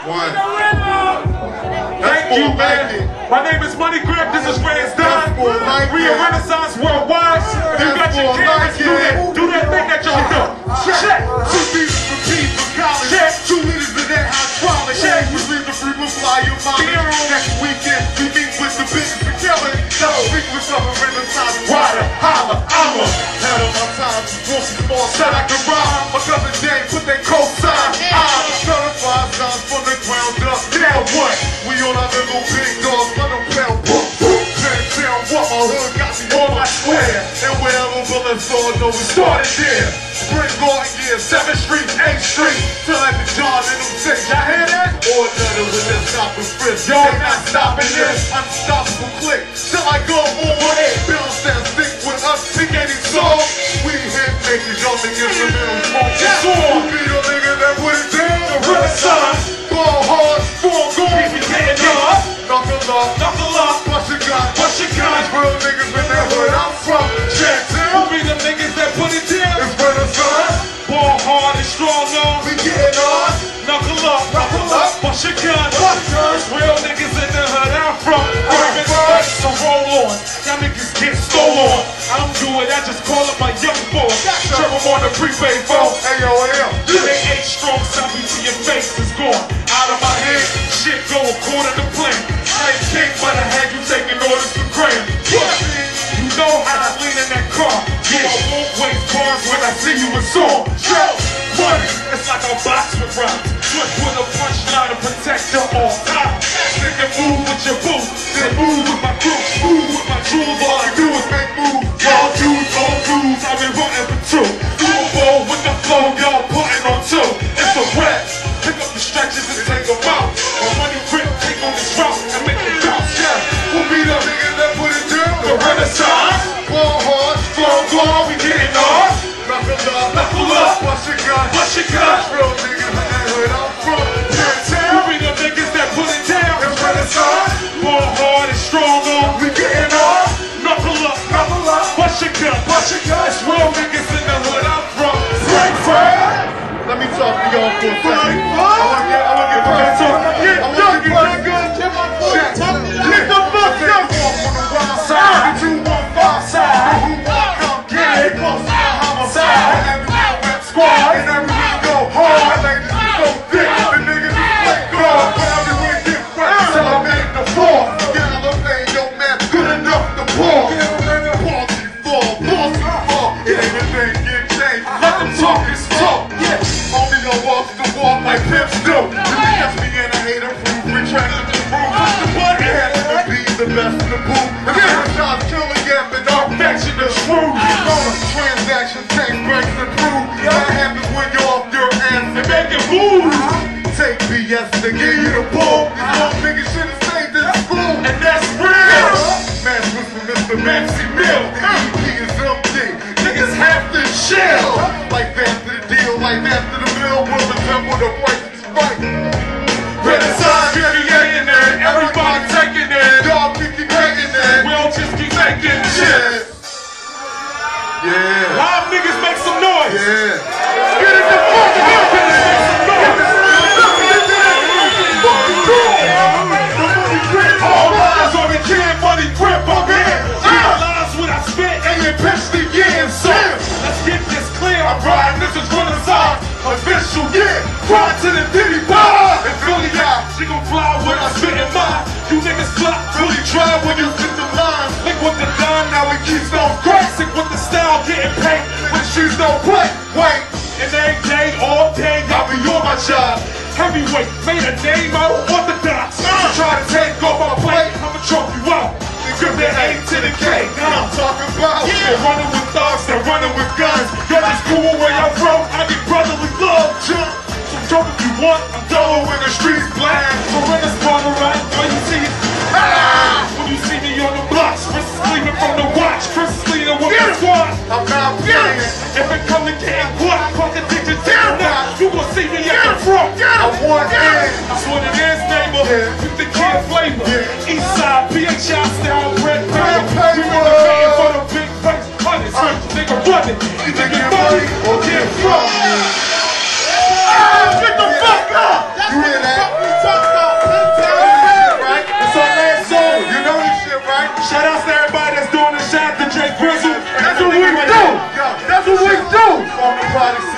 One. Thank you, man. My name is Money Grip. This is Grand's Done. We are Renaissance worldwide. You got your cameras. Do that thing that y'all do. Check. 2 beats for Pete for college. Check. 2 liters of that hydraulic. Check. We leave the free will fly your mama. Next weekend, we meet with the business for killing. Double speak with some Renaissance. Rider, holla, I'm a head of my time. Wolf small, said I can rhyme. My cousin Dave put that cosign. I'm certified signs from the ground up. now what? We on our little big dogs, let them pound. Down what my hood got me on my square. And where the bullets all know we started there. Spring Garden, yeah, 7th Street, 8th Street. Till at the John and them things. Y'all hear that? Ordinary with that stopping frisk. Y'all not stopping this. Unstoppable click. Till I go on it. Bill says stick with us. Pick any song. We hit makers, y'all niggas in the middle smoke. Yes, all. We be the nigga that put it down. The Renaissance. Ball hard, full goal. We getting up. Knuckle up. Knuckle up. Bust your gun. Bust your gun. Real niggas in that hood. I'm from Jackson. Who be the niggas that put it down? It's Renaissance. Ball hard and strong on. We getting on. Knuckle up. Knuckle up. Bust your gun. Bust guns. Real niggas in the hood. I'm from Urban Space. So roll on. Y'all niggas get stole on. I don't do it. I just call up my young boy. Trip them on the prepaid phone. AOL. They ain't strong. Something to your face is gone. Out of my head. Shit go according to plan. I ain't king, but I had you taking orders for Graham. You know how to lean in that car. Yeah, I won't waste bars when I see you in song. Money, it's like a box with rhymes. Swift with a punchline to protect your all time. Nigga, move with your boo, then move with my crew. Move with my jewels, all I do is make moves. Y'all dudes, all dudes, I've been running for 2. Super Bowl with the flow, y'all putting on 2. It's a rap. Pick up the stretches and take them out. My money grip, take on this route and make it bounce. Yeah, Who be the niggas that put it down? the Renaissance. Ball hard, Flow gone, we getting off. knuckle up, Knuckle up. bust your gun. Bust your gun. Real niggas in that hood. I'm from Who Jackson. be the niggas that put it down? It's Renaissance. Ball hard and strong on. We getting on. Knuckle up. Knuckle up, Bust your gun. bust your gun. It's real niggas in the hood. I'm from Let me talk to y'all for a second. I wanna get personal. I wanna get good. Get the fuck up. On the wild side. 215 side. Who want come get it? Close to the homicide. And everywhere rap squad. And everywhere go hard. Ladies is so thick. The niggas is play guard. But everywhere get fresh. So I made the floor. Y'all ain't no man good enough to pour. Ballsy fall. Yeah, everything get changed. Let them talk is talk. Only I walk the walk like pimps do. You catch me in a hater proof, retraction to proof. Push the button, it has to be the best in the booth. The Renaissance killing gap and our action is true. Transaction takes breaks and proof. That happens when you're off your ass and making moves. Take BS to give you the bull. These little niggas should have stayed in school. And that's real. Masters from Mr. Maxi Mill. The EP is empty. Niggas have to chill. Like that to the deal, like that to the mill. Will resemble the price is right. Renaissance. Getting it. Everybody taking it. Y'all keep taking it. We'll just keep making shit. Yeah. Live niggas make some noise. Yeah. Get it the fuck up. Make some noise. All eyes on the kid, money grip on me. Realize what I spit and you pitch the year. So let's get this clear. I'm riding, this is Renaissance. Official, yeah. Ride to the Diddy bar. And Philly out, she gon' fly when I spit in mine. You niggas flop, really try when you fit the line. Link with the dime, now we keep those great. Sick with the style, getting paid. When the shoes don't play, wait. And every day, all day, I'll be on my job. Heavyweight, made a name out of orthodox. Try to take off my plate, I'ma choke you out. Grip that A to the K. Now I'm talking about they're running with thugs, they're running with guns. You're just cool where I'm from, I get brotherly love. Jump, so jump if you want. I'm dolo in the streets, black. So when it's part of right, when you see it, when you see me on the blocks, Chris is leaving from the watch. Chris is leading with the squad. I'm not playing. If it come to getting what, fuck a digit down now. You gon' see me at the front. I want it. That's what it is, neighbor. With the kid flavor. East side, PHI style, red paper. We wanna pay for the big face. Honey, nigga running. Either get money or get fucked. Get the fuck up. You hear that?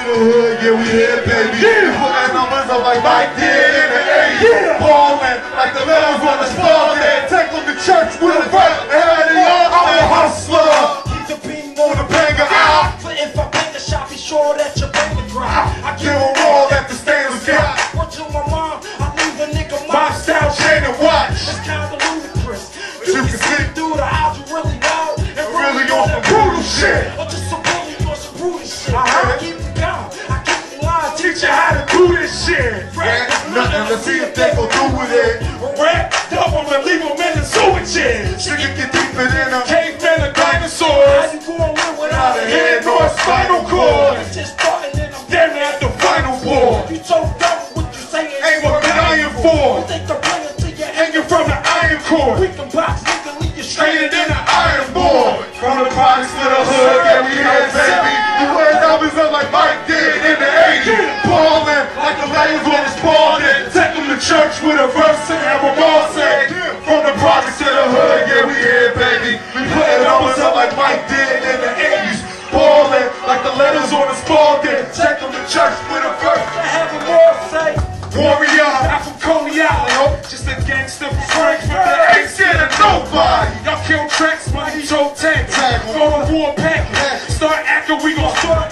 the hood, yeah, we here, baby. We putting numbers up like Mike did in the 80s. Ballin' like the letters on the spall there. Take them to church with a verse. I'm a hustler. Keep the beam On the banger out. So if I bang the shot, be sure that your banger drop. I Give them all at the stainless got. What to my mom, I leave a nigga My style, chain and watch. It's kinda ludicrous. You can see through the eyes, you really know. And really on some brutal shit. Or just some bully or some brutal shit. I keep it down, I keep it lying. Teach you how to do this shit. Nothing to see if they gon' do with it. Rap, dump them and leave them in the sewage shit. Nigga get deeper than a Cavemen and How dinosaurs. you gon' live without a head nor a spinal cord? It's just starting and I'm Damn near at the final war. You so dumb, what you saying? Ain't what I'm dying for. You think the player to your Hanging from the iron cord. We can box, nigga, leave you Straighter straight. than an iron board. From the projects to the hood, yeah, we here, baby. We wear numbers up like Mike did in the 80s. Ballin' like the letters on the spall. Take them to church with a verse and have them all say. From the projects to the hood, yeah, we here, baby. We putting numbers up like Mike did in the 80s. Ballin' like the letters on the spall. Take them to church with a verse. I have them all say. Warrior, I'm from Coney Island, just a gangster from Frankfurt. I ain't scared of nobody. Y'all kill tracks, money, toe tanks. Tag. Go to war package. Start acting, we gon' start.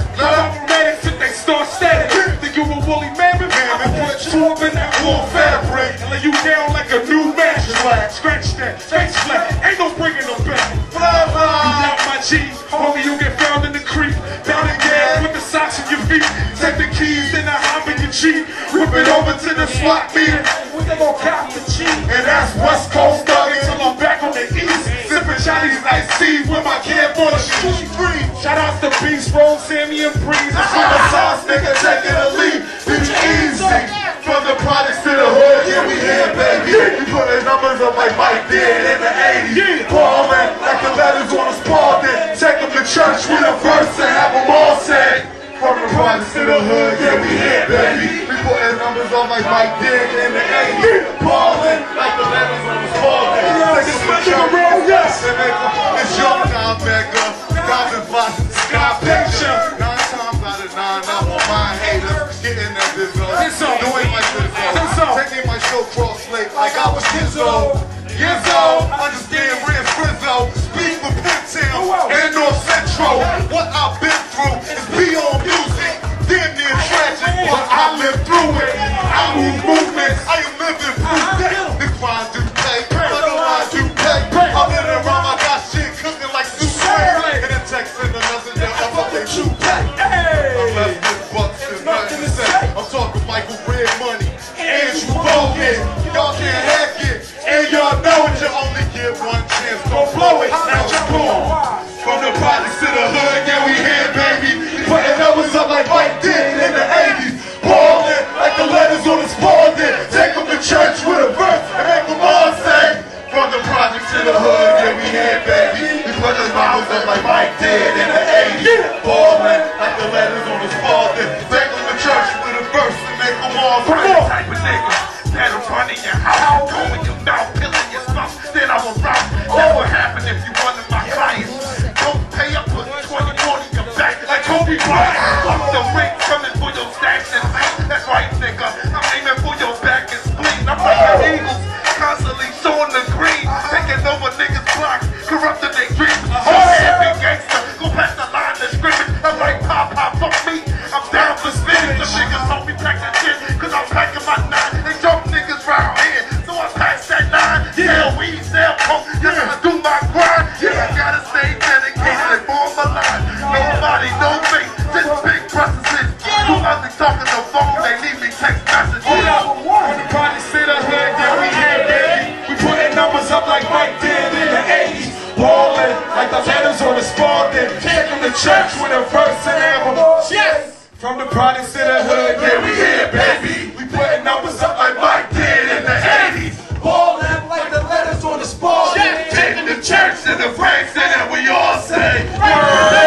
I'm ready if they start static. Think you a woolly mammoth? I put you up in that wool fabric and lay you down like a new mattress. Scratch that, face flat, ain't no bringing them back. You out my G, homie, you get found in the creek. Down in gas with the socks on your feet. Take the keys, then I hop in your Jeep. Whip it over to the SWAT meeting. We gon' cop the cheese. And that's West Coast thuggin' till I'm back on the east. Sippin' Chinese iced tea with my camp on the street. Shout outs to Beast Roll, Sammy and Breeze. That's when the sauce nigga taking a leap. It's easy. From the projects to the hood, yeah, we here, baby. We putting numbers up like Mike did in the 80s. Ballin' like the letters on the spall. Take them to church with a verse and have them all say. From the projects to the hood, yeah, we here, baby. We putting numbers up like Mike did in the 80s. Ballin' like the letters on the spall. Take them to church and make them. It's young now, mega. Robin Fox, Sky Picture. 9 times out of 9, I'm on my haters. Getting that Dizzo. Doing like Dizzo. Taking my show cross slate like I was Dizzo. Yizzo, understand Rance Rizzo. Speak with Pentown and North Central. What I've been through is beyond music. Damn near tragic, but I lived through it. I move movements, I am living proof that the crime do pay. But the line do pay. I'm in and around, I got shit cooking like soup. And a text and another day, I'm fucking you pay. I'm left with bucks and nothing to say. I'm talking Michael Red Money, Andrew Bogan. Y'all can't hack it, and y'all know it. You only get one chance, don't blow it. Now you're gone. From the projects to the hood, yeah, we here, baby. Putting numbers up like Mike did in the 80s. Ballin' like the letters on the spall did. Take them to church with a verse and make them all say. From the projects to the hood, yeah, we here, baby. We putting numbers up like Mike did in the 80s. Ballin' like the letters on the spall did. Take them to church with a verse and make them all say. Type of nigga that'll run in your house, go in your mouth, killing your mouth, then I will route. That will happen if you one of my clients. Don't pay up, put 20 on your back like Kobe Bryant. Fuck the ring, coming for your stacks and lean. That's right, nigga. I'm aiming for your back and spleen. I'm like the Eagles, constantly showing the green, taking over niggas' blocks, corrupting their dreams. Big gangster, go past the line of scrimmage. I'm like Pop, fuck me. I'm down for spinning. The niggas told me pack that shit, cause I'm packing my 9. They jump niggas round here, so I pack that 9. Sell weed, sell coke, yeah, I do my grind. Yeah, I gotta stay dedicated and form my line. Nobody, no face, just big processes. Who else is talking the phone, they leave me text messages. Hold up, on the projects to the hood, yeah, we here, baby. We putting numbers up like Mike did in the 80s. Ballin' like the letters on the spall did. Take them to church with a verse and have them all. Yes! From the projects to the hood, yeah, we here, baby. We putting numbers up like Mike did in the 80s. Ballin' like the letters on the spall did. Taking the church to the Franks and then we all say,